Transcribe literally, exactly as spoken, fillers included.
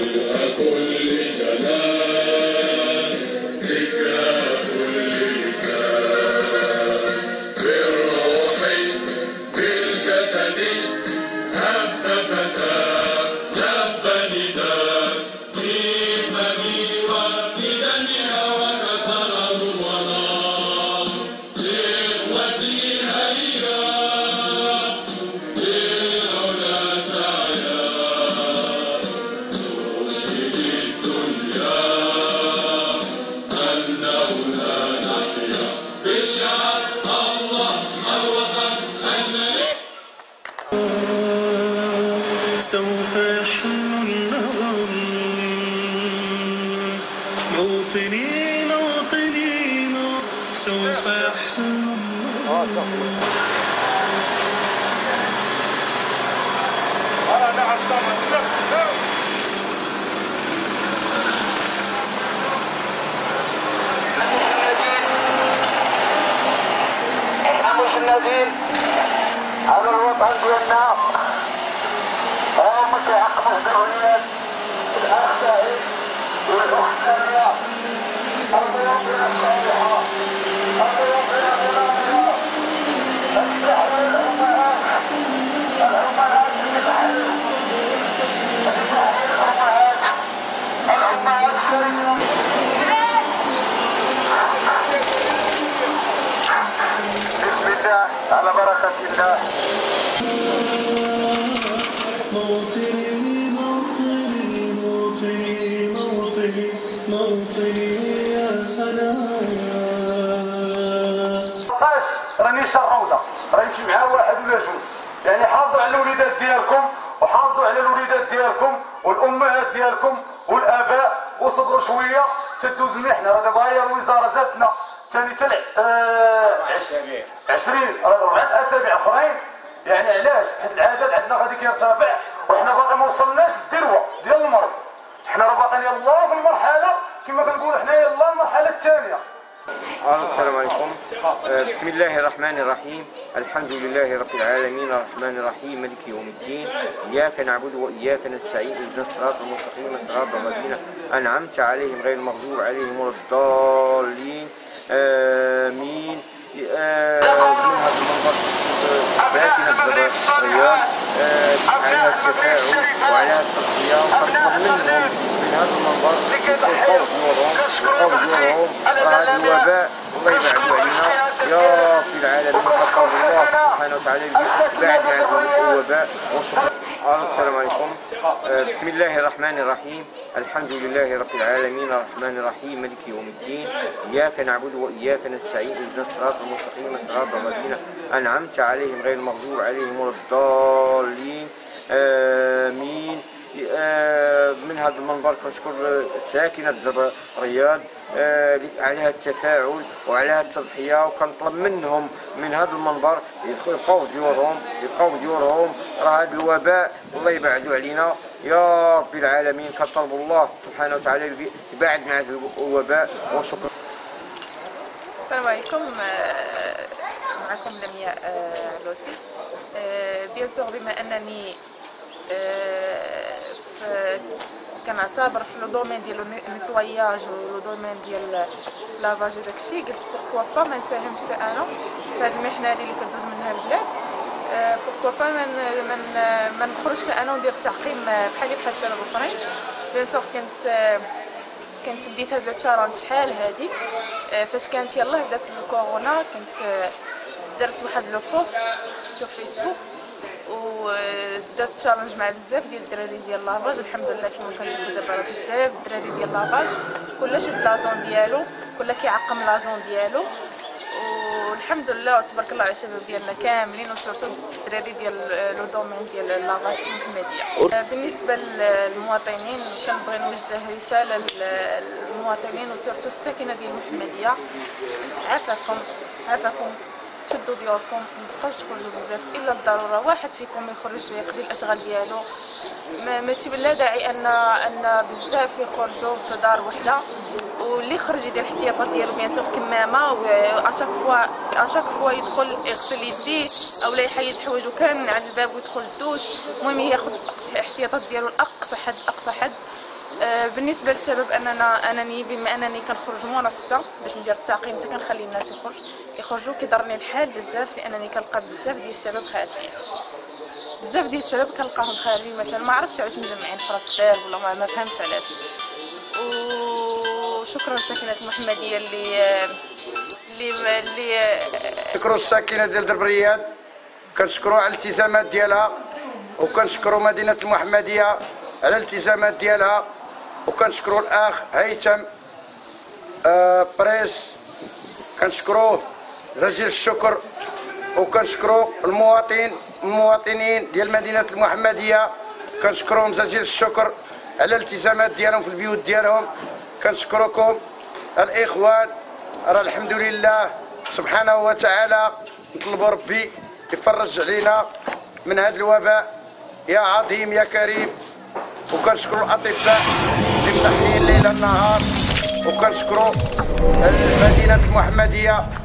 سوف يحل النغم موطني موطني سوف يحل النغم. احنا مش نادين على الوطن ديالنا، هم كيعقبوا الدوليات الاخ سعيد والاخت ساميه، الضيوفنا الصالحه، الضيوفنا الغنيه، التحرير الامهات، الامهات اللي تحرروا، التحرير الامهات، الامهات الشريفه. بسم الله على بركه الله. موطني موطني موطني موطني موطني يا هنايا. راني شروده راني نمشي مع واحد ولا جوج، يعني حافظوا على الوليدات ديالكم وحافظوا على الوليدات ديالكم والامهات ديالكم والاباء، وصبروا شويه تدوز المحنه. راه دابا هي الوزاره جاتنا ثاني تاع عشرين اربعه اسابيع اخرين، يعني علاش؟ حيت العدد عندنا غادي كيرتفع وحنا باقي ما وصلناش للذروه ديال المرض. حنا راه باقيين يلاه في المرحله كما كنقولوا حنا يلاه المرحله الثانيه. السلام عليكم. بسم الله الرحمن الرحيم. الحمد لله رب العالمين الرحمن الرحيم مالك يوم الدين. إياك نعبد وإياك نستعين اهدنا الصراط المستقيم صراط الذين أنعمت عليهم غير المغضوب عليهم ولا الضالين. آمين. من هذا المنبر ساكنة الرياض على التفاعل وعلى التغطية ونطلب منهم من هذا المنبر القول ديالهم القول ديالهم راه هذا الوباء الله يبعدو علينا يا رب العالمين. خاطر الله سبحانه وتعالى يبعد عن الوباء والشكر. السلام عليكم. بسم الله الرحمن الرحيم. الحمد لله رب العالمين الرحمن الرحيم مالك يوم الدين. إياك نعبد وإياك نستعين اهدنا الصراط المستقيم صراط الذين أنعمت عليهم غير المغضوب عليهم ولا الضالين. آمين. من هذا المنبر كنشكر ساكنة الرياض على التفاعل وعلى التضحية، وكنطلب منهم من هذا المنبر يبقاو ديورهم يبقاو ديورهم راه هذا الوباء الله يبعدو علينا يا رب العالمين. كنطلب الله سبحانه وتعالى يبعد مع هذا الوباء وشكرا. السلام عليكم، معكم لمياء علوسي. بيان سور بما انني كنعتبر في لو دومين ديال النيطواياج ولو دومين ديال لافاج وداكشي، قلت بوركوا با ما نساهمش انا في هذه المحنه اللي كدوز منها البلاد. بوركوا با من ما نخرجش انا وندير التعقيم بحال بحال الشباب الاخرين. بيان سور كنت كنت بديت هذا التشالنج شحال هادي فاش كانت يلاه بدات الكورونا. كنت درت واحد لو بوست سور فيسبوك ودرت تشالنج مع بزاف ديال الدراري ديال لافاج. الحمد لله كما كنشوفوا دابا راه بزاف الدراري ديال لافاج كل شاد لازون ديالو، كل كيعقم لازون ديالو، والحمد لله وتبارك الله على الشباب ديالنا كاملين وسورتو الدراري ديال لو دومين ديال لافاج في المحمديه. بالنسبه للمواطنين كنبغي نوجه رساله للمواطنين وسورتو الساكنه ديال المحمديه، عافاكم عافاكم شدوا ديوركم، متبقاوش تخرجوا بزاف الا الضروره. واحد فيكم يخرج يقضي الاشغال ديالو، ماشي بلا داعي ان ان بزاف يخرجوا في دار وحده، واللي يخرج يدير الاحتياطات ديالو بيان سور كمامه واشاك فوا اشاك فوا يدخل يغسل يديه او لا يحيد حوايجو كامل من عند الباب ويدخل الدوش. المهم ياخذ الاحتياطات ديالو لاقصى حد اقصى حد. بالنسبه للشباب اننا انني بما انني كنخرج منصه باش ندير التعقيم حتى كنخلي الناس يخرج يخرجوا كيضرني الحال بزاف لانني كنلقى بزاف ديال الشباب خارجين بزاف ديال الشباب كنلقاهم خارجين مثلا ما عرفتش علاش مجمعين في راس الدار ولا ما, ما فهمتش علاش. وشكرا الساكنه المحمديه اللي اللي اللي نشكروا الساكنه ديال درب الرياض كنشكروا على الالتزامات ديالها وكنشكروا مدينه المحمديه على الالتزامات ديالها وكنشكروا الاخ هيثم آه بريس كنشكروه جزيل الشكر وكنشكروا المواطن المواطنين ديال مدينه المحمديه كنشكروهم جزيل الشكر على الالتزامات ديالهم في البيوت ديالهم. كنشكركم الاخوان راه الحمد لله سبحانه وتعالى نطلبوا ربي يفرج علينا من هذا الوباء يا عظيم يا كريم. وكنشكروا الاطباء اللي مضحيين ليل نهار وكنشكروا مدينه المحمديه